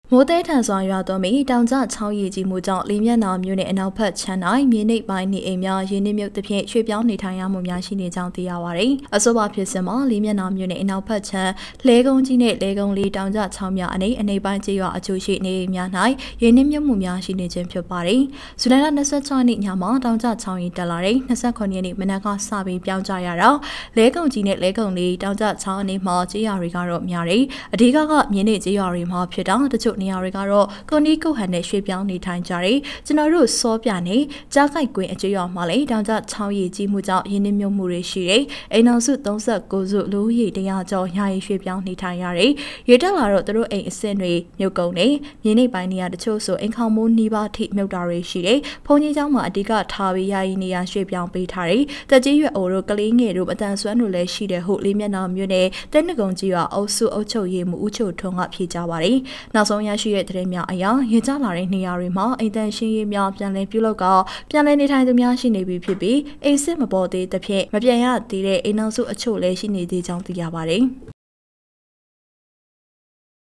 မိုးတဲထန်စွာရွာသွန်းပြီးတောင်ကျချောင်းရည်ကြီးမှုကြောင့်လေးမျက်နှာမြို့နယ်အနောက်ဘက်ခြမ်း၌မြေနိမ့်ပိုင်းနေအိမ်များရင်းနှီးမြုပ်သဖြင့်ရွှေ့ပြောင်းနေထိုင်ရမှုများရှိနေကြောင်းသိရပါသည်။အဆိုပါဖြစ်စဉ်မှာလေးမျက်နှာမြို့နယ်အနောက်ဘက်ခြမ်းလဲကုန်းကြီးနှင့်လဲကုန်းလေးတောင်ကျချောင်းများအနေပိုင်းကျေးရွာအချို့ရှိနေအိမ်များ၌ရင်းနှီးမြုပ်မှုများရှိနေခြင်းဖြစ်ပါသည်။ဇူလိုင်လ26ရက်နေ့ညမှာတောင်ကျချောင်းရည်တက်လာတဲ့29ရက်နေ့မနက်ကစပြီးပြောင်းကျရတော့လဲကုန်းကြီးနှင့်လဲကုန်းလေးတောင်ကျချောင်းအနေမှာကျေးရွာတွေကတော့များတယ်။အဓိကမြေနိမ့်ကျေးရွာတွေမှာဖြစ်တာတချို့နေရာတွေကတော့ကိုနီးကုတ်ဟန်နဲ့ရွှေ့ပြောင်းနေထိုင်ကြတယ်။ကျွန်တော်တို့စောပြနေကြားကိုက်ကွင်းအကျွော်မှာလေတောင်ကျချောင်းရည်ကြီးမှုကြောင့်ရင်းနှီးမြုပ်မှုတွေရှိတယ်။အိမ်အောင်စု39စုလူဦးရေ100ကျော်ယာယီရွှေ့ပြောင်းနေထိုင်ရတယ်။ရေတက်လာတော့သူတို့အိမ်အဆင့်တွေမြုပ်ကုန်နေမြေနိမ့်ပိုင်းနေရာတချို့ဆိုအိမ်ခေါင်မိုးနီးပါးထိမြုပ်တာတွေရှိတယ်။ဘုံကြီးကျောင်းမှာအဓိကထားပြီးယာယီနေရာရွှေ့ပြောင်းပေးထားတယ်။တက်ကြီးရွယ်အိုတို့ကလေးငယ်တို့အတန်ဆွမ်းတို့လည်းရှိတယ်ဟုတ်လေးမျက်နှာမြို့နယ်တဲနကုံကြီးရွာအုပ်စုအုပ်ချုပ်ရေးမှုဦးချုပ်ထွန်းကဖြေကြပါတယ်။နောက်ဆုံးရရှိတဲ့သတင်းများအရရေကျလာတဲ့နေရာတွေမှာအိမ်တန်ရှင်းရေးများပြန်လည်ပြုလုပ်ကပြန်လည်နေထိုင်သူများရှိနေပြီဖြစ်ပြီးအိမ်စစ်မပေါ်သေးသဖြင့်မပြန်ရသေးတဲ့အိမ်နောက်စုအချို့လည်းရှိနေသေးကြောင်းသိရပါတယ်။